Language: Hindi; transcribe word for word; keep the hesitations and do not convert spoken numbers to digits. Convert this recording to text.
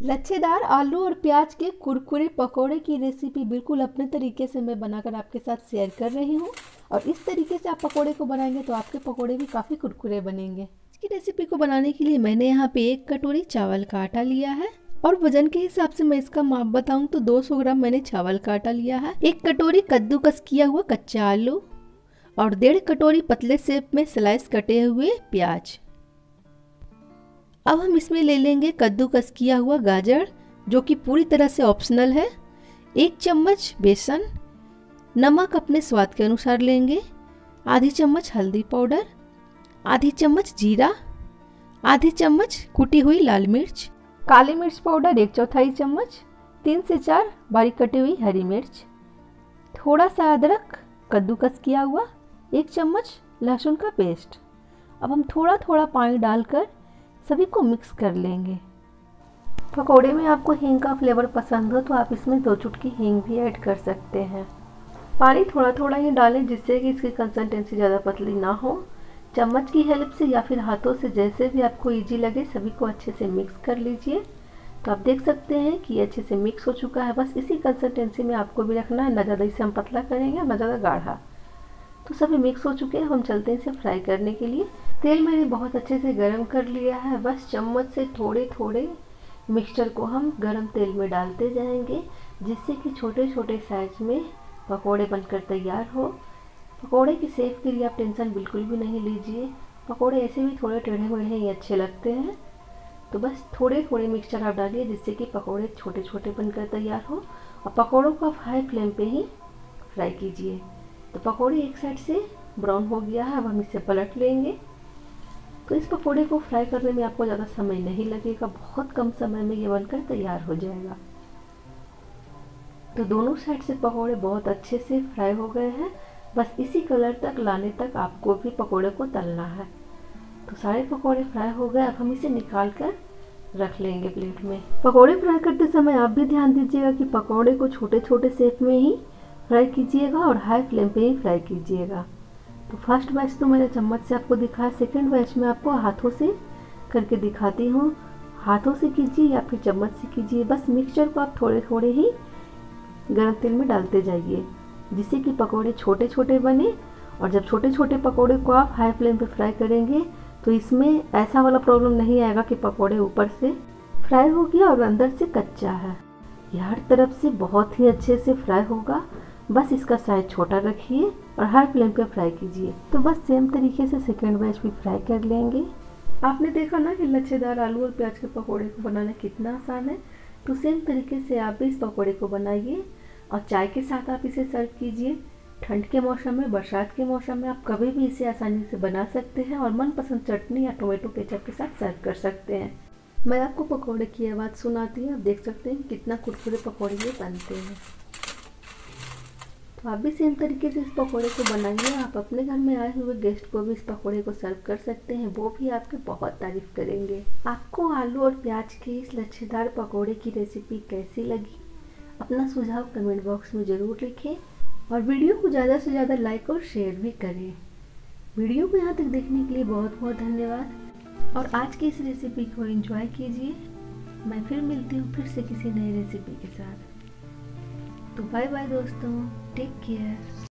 लच्छेदार आलू और प्याज के कुरकुरे पकोड़े की रेसिपी बिल्कुल अपने तरीके से मैं बनाकर आपके साथ शेयर कर रही हूँ। और इस तरीके से आप पकोड़े को बनाएंगे तो आपके पकोड़े भी काफ़ी कुरकुरे बनेंगे। इसकी रेसिपी को बनाने के लिए मैंने यहाँ पे एक कटोरी चावल का आटा लिया है और वजन के हिसाब से मैं इसका माप बताऊँ तो दो सौ ग्राम मैंने चावल का आटा लिया है। एक कटोरी कद्दूकस किया हुआ कच्चा आलू और डेढ़ कटोरी पतले शेप में स्लाइस कटे हुए प्याज। अब हम इसमें ले लेंगे कद्दूकस किया हुआ गाजर जो कि पूरी तरह से ऑप्शनल है। एक चम्मच बेसन, नमक अपने स्वाद के अनुसार लेंगे, आधी चम्मच हल्दी पाउडर, आधी चम्मच जीरा, आधी चम्मच कुटी हुई लाल मिर्च, काली मिर्च पाउडर एक चौथाई चम्मच, तीन से चार बारीक कटी हुई हरी मिर्च, थोड़ा सा अदरक कद्दूकस किया हुआ, एक चम्मच लहसुन का पेस्ट। अब हम थोड़ा थोड़ा पानी डालकर सभी को मिक्स कर लेंगे। पकोड़े में आपको हींग का फ्लेवर पसंद हो तो आप इसमें दो चुटकी हींग भी ऐड कर सकते हैं। पानी थोड़ा थोड़ा ही डालें जिससे कि इसकी कंसिस्टेंसी ज़्यादा पतली ना हो। चम्मच की हेल्प से या फिर हाथों से जैसे भी आपको इजी लगे सभी को अच्छे से मिक्स कर लीजिए। तो आप देख सकते हैं कि ये अच्छे से मिक्स हो चुका है। बस इसी कंसिस्टेंसी में आपको भी रखना है, ना ज़्यादा इसे हम पतला करेंगे ना ज़्यादा गाढ़ा। तो सभी मिक्स हो चुके हैं, हम चलते हैं इसे फ्राई करने के लिए। तेल मैंने बहुत अच्छे से गरम कर लिया है। बस चम्मच से थोड़े थोड़े मिक्सचर को हम गरम तेल में डालते जाएंगे जिससे कि छोटे छोटे साइज में पकोड़े बनकर तैयार हो। पकोड़े की शेप के लिए आप टेंशन बिल्कुल भी नहीं लीजिए, पकोड़े ऐसे भी थोड़े टेढ़े मेढ़े ही अच्छे लगते हैं। तो बस थोड़े थोड़े मिक्सचर आप डालिए जिससे कि पकोड़े छोटे छोटे बनकर तैयार हो। और पकोड़ों को आप हाई फ्लेम पे ही फ्राई कीजिए। तो पकोड़े एक साइड से ब्राउन हो गया है, अब हम इसे पलट लेंगे। तो इस पकोड़े को फ्राई करने में आपको ज़्यादा समय नहीं लगेगा, बहुत कम समय में ये बनकर तैयार हो जाएगा। तो दोनों साइड से पकोड़े बहुत अच्छे से फ्राई हो गए हैं। बस इसी कलर तक लाने तक आपको भी पकोड़े को तलना है। तो सारे पकोड़े फ्राई हो गए, अब हम इसे निकाल कर रख लेंगे प्लेट में। पकोड़े फ्राई करते समय आप भी ध्यान दीजिएगा कि पकोड़े को छोटे छोटे शेप में ही फ्राई कीजिएगा और हाई फ्लेम पे ही फ्राई कीजिएगा। तो फर्स्ट बैच तो मैंने चम्मच से आपको दिखाया, सेकंड बैच में आपको हाथों से करके दिखाती हूँ। हाथों से कीजिए या फिर चम्मच से कीजिए। बस मिक्सचर को आप थोड़े थोड़े ही गर्म तेल में डालते जाइए जिससे कि पकोड़े छोटे छोटे बने। और जब छोटे छोटे पकोड़े को आप हाई फ्लेम पे फ्राई करेंगे तो इसमें ऐसा वाला प्रॉब्लम नहीं आएगा कि पकोड़े ऊपर से फ्राई हो गया और अंदर से कच्चा है। यह हर तरफ से बहुत ही अच्छे से फ्राई होगा। बस इसका साइज छोटा रखिए और हाई फ्लेम पे फ्राई कीजिए। तो बस सेम तरीके से सेकंड बैच भी फ्राई कर लेंगे। आपने देखा ना कि लच्छेदार आलू और प्याज के पकोड़े को बनाना कितना आसान है। तो सेम तरीके से आप भी इस पकोड़े को बनाइए और चाय के साथ आप इसे सर्व कीजिए। ठंड के मौसम में, बरसात के मौसम में आप कभी भी इसे आसानी से बना सकते हैं और मनपसंद चटनी या टोमेटो केचप के साथ सर्व कर सकते हैं। मैं आपको पकोड़े की आवाज़ सुनाती हूँ, आप देख सकते हैं कितना कुरकुरे पकोड़े ये बनते हैं। तो आप भी सेम तरीके से इस पकोड़े को बनाइए। आप अपने घर में आए हुए गेस्ट को भी इस पकोड़े को सर्व कर सकते हैं, वो भी आपकी बहुत तारीफ करेंगे। आपको आलू और प्याज के इस लच्छेदार पकोड़े की रेसिपी कैसी लगी, अपना सुझाव कमेंट बॉक्स में ज़रूर लिखें और वीडियो को ज़्यादा से ज़्यादा लाइक और शेयर भी करें। वीडियो को यहाँ तक देखने के लिए बहुत बहुत धन्यवाद और आज की इस रेसिपी को एंजॉय कीजिए। मैं फिर मिलती हूँ फिर से किसी नई रेसिपी के साथ। तो बाय बाय दोस्तों, टेक केयर।